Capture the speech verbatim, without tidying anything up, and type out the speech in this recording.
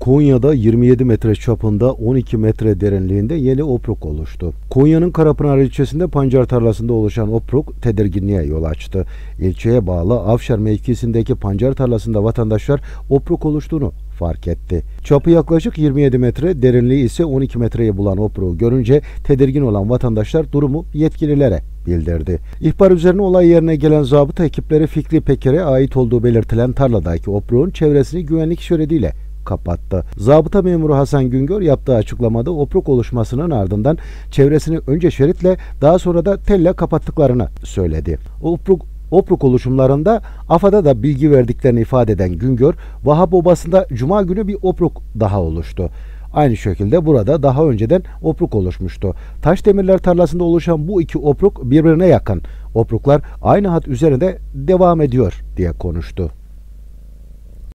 Konya'da yirmi yedi metre çapında on iki metre derinliğinde yeni opruk oluştu. Konya'nın Karapınar ilçesinde pancar tarlasında oluşan opruk tedirginliğe yol açtı. İlçeye bağlı Avşar mevkisindeki pancar tarlasında vatandaşlar opruk oluştuğunu fark etti. Çapı yaklaşık yirmi yedi metre, derinliği ise on iki metreyi bulan opruğu görünce tedirgin olan vatandaşlar durumu yetkililere bildirdi. İhbar üzerine olay yerine gelen zabıta ekipleri Fikri Peker'e ait olduğu belirtilen tarladaki opruğun çevresini güvenlik şeridiyle kapattı. Zabıta memuru Hasan Güngör yaptığı açıklamada opruk oluşmasının ardından çevresini önce şeritle daha sonra da telle kapattıklarını söyledi. Opruk Opruk oluşumlarında AFAD'a da bilgi verdiklerini ifade eden Güngör, Vahap Obası'nda Cuma günü bir opruk daha oluştu. Aynı şekilde burada daha önceden opruk oluşmuştu. Taşdemirler tarlasında oluşan bu iki opruk birbirine yakın. Opruklar aynı hat üzerinde devam ediyor diye konuştu.